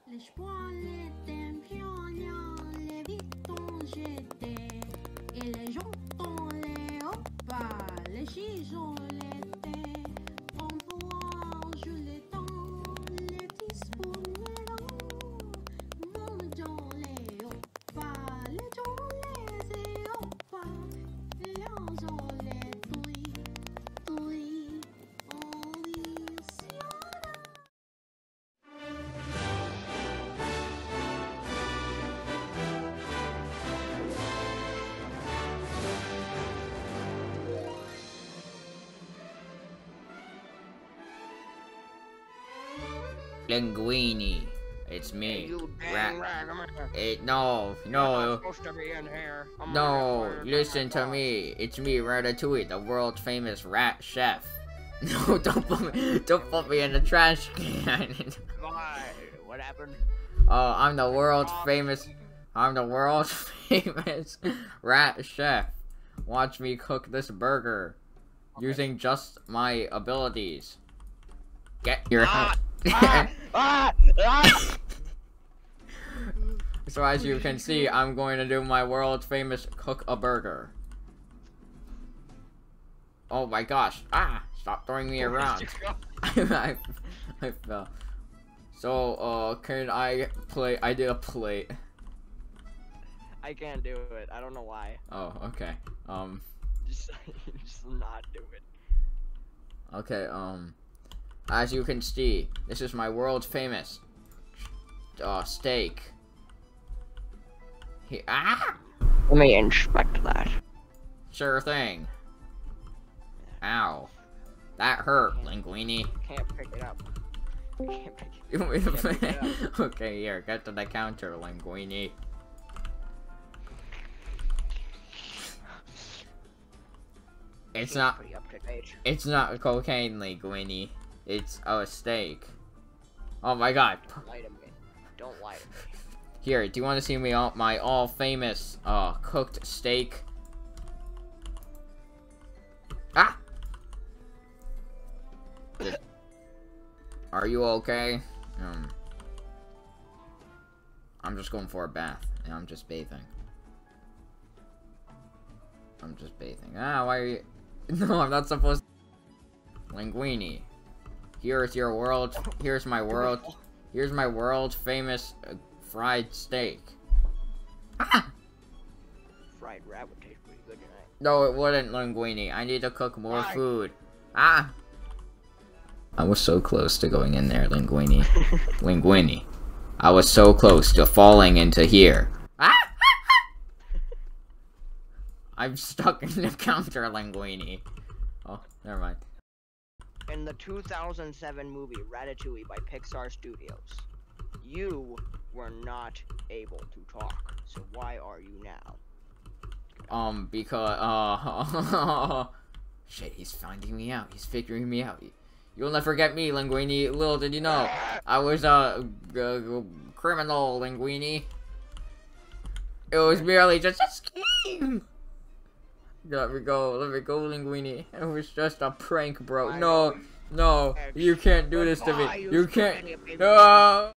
Les poils étaient violents, les vitons j'étais, et les jantons les opas, les gisons l'étaient, en pouvoir je les temps, les petits spooners, mon dans les opas, les gens les opas, les gens les touilles, on Linguini, it's me. You dang rag, I'm No, not no, supposed to be in here. I'm no, gonna get fired listen from to my me. It's me, Ratatouille, the world famous rat chef. No, don't put me in the trash can. boss. Why? What happened? Oh, I'm the world famous rat chef. Watch me cook this burger using just my abilities. Get your head. So as you can see, I'm going to do my world famous cook a burger. Oh my gosh. Stop throwing me around. I fell. So, can I play? I did a plate. I can't do it. I don't know why. Oh, okay. Just not do it. Okay, as you can see, this is my world famous steak. Let me inspect that. Sure thing. Ow. That hurt, Linguini. Can't pick it up. Can't pick it You want me to Can't pick play? it Okay, here, get to the counter, Linguini. It's not. pretty up to date. It's not cocaine, Linguini. It's a steak. Oh my god. Don't lie to me. Don't lie to me. Here, do you want to see me my all famous cooked steak? Are you okay? I'm just going for a bath, and I'm just bathing. Why are you? No, I'm not supposed to. Linguini. Here's my world famous fried steak. Fried rat would taste pretty good tonight. No, it wouldn't, Linguini. I need to cook more food. I was so close to going in there, Linguini. Linguini. I was so close to falling into here. I'm stuck in the counter, Linguini. Oh, never mind. In the 2007 movie Ratatouille by Pixar Studios, you were not able to talk. So why are you now? Because, shit, he's finding me out. He's figuring me out. You'll never get me, Linguini. Little did you know, I was a criminal, Linguini. It was merely just a scheme. Let me go, Linguini. It was just a prank, bro. No, you can't do this to me. You can't. No.